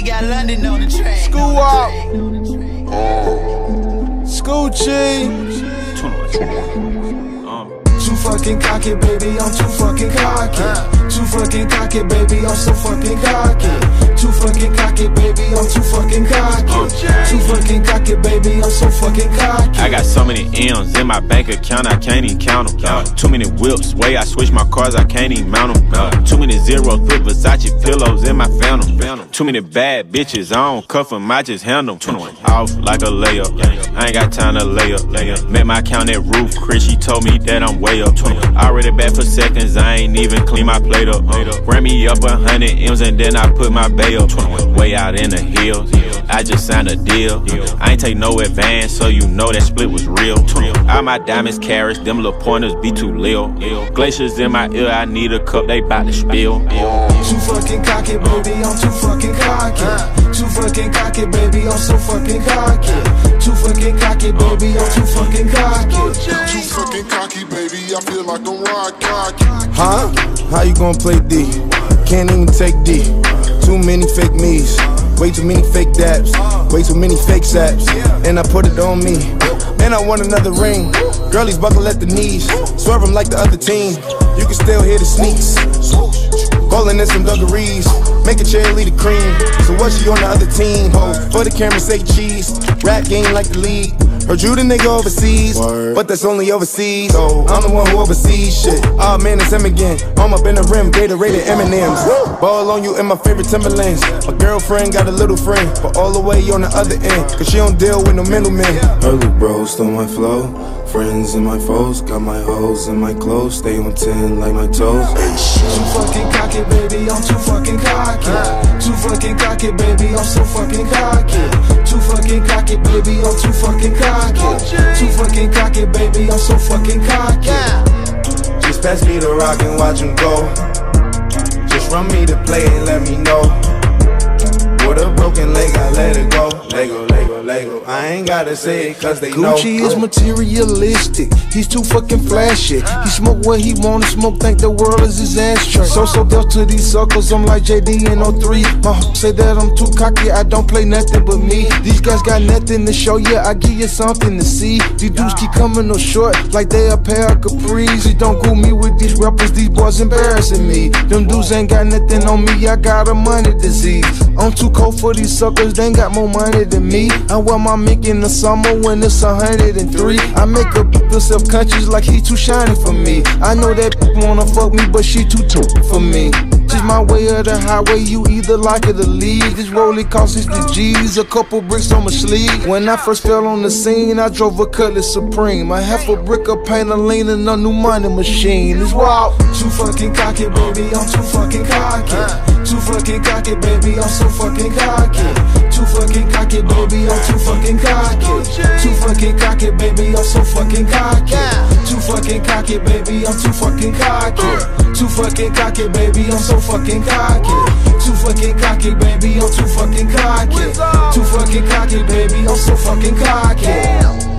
got London on the track. School up. School cheese. Too fucking cocky, baby, I'm too fucking cocky. Too fucking cocky, baby, I'm so fucking cocky. Too fucking cocky, baby, I'm too fucking cocky. Too fucking cocky, baby, I'm so fucking cocky. I got so many M's in my bank account, I can't even count them. Too many whips, way I switch my cars, I can't even mount them. Too many zeros, put Versace pillows in my phantom. Too many bad bitches, I don't cuff them, I just handle them. Off like a layup, I ain't got time to lay up. Met my count at Roof, Chris, she told me that I'm way up. Already back for seconds, I ain't even clean my plate up. Ran me up 100 M's and then I put my bay up. Way out in the hills, I just signed a deal. I ain't take no advance, so you know that split was real. All my diamonds carrots, them little pointers be too lil. Glaciers in my ear, I need a cup, they bout to spill. Too fucking cocky, baby, I'm too fucking cocky. Too fucking cocky, baby, I'm so fucking cocky. Too fucking cocky, baby, I'm too fucking cocky. Too fucking cocky, baby, I feel like I'm rock cocky. Huh? How you gonna play D? Can't even take D. Too many fake me's, way too many fake dabs, way too many fake saps, and I put it on me. And I want another ring. Girlies buckle at the knees, swerve them like the other team. You can still hear the sneaks, ballin' in some dungarees, make a cheerleader cream. So what, she on the other team? For the camera say cheese, rap game like the league. Heard you the nigga overseas, but that's only overseas. So I'm the one who oversees shit. Ah man, it's him again. I'm up in the rim, Gatorade M&M's. Ball on you in my favorite Timberlands. My girlfriend got a little friend, but all the way on the other end, cause she don't deal with no middlemen. Early bros stole my flow, friends and my foes, got my hoes and my clothes, stay on 10 like my toes. Too fucking cocky, baby, I'm too fucking cocky. Too fucking cocky, baby, I'm so fucking cocky. Too fucking cocky, baby, I'm too fucking cocky. Too fucking cocky, baby, I'm so fucking cocky. Just pass me the rock and watch him go. Just run me the play and let me know. With a broken leg, I let it go. Lego, Lego, Lego. I ain't gotta say it cause they know. Gucci is materialistic. He's too fucking flashy. He smoke what he wanna smoke, think the world is his ashtray. So dealt to these suckers, I'm like JD in 03. My say that I'm too cocky, I don't play nothing but me. These guys got nothing to show, yeah, I give you something to see. These dudes keep coming up short, like they a pair of capris. Please don't cool me with these rappers, these boys embarrassing me. Them dudes ain't got nothing on me, I got a money disease. I'm too cold for these suckers, they ain't got more money than me. I wear my mink in the summer when it's 103. I make a feel self-conscious like he too shiny for me. I know that wanna fuck me, but she too for me. Just my way of the highway, you either like it or leave. This rollie cost 60 G's, a couple bricks on my sleeve. When I first fell on the scene, I drove a Cutlass Supreme. I half a brick of paint, a lean, and a new money machine. It's wild. Too fucking cocky, baby, I'm too fucking cocky. Too fucking cocky, baby, I'm so fucking cocky. Too fucking cocky, baby, I'm too fucking cocky. Too fucking cocky, baby, I'm so fucking cocky. Too fucking cocky, baby, I'm too fucking cocky. Too fucking cocky, baby, I'm so fucking cocky. Too fucking cocky, baby, I'm too fucking cocky. Too fucking cocky, baby, I'm so fucking cocky.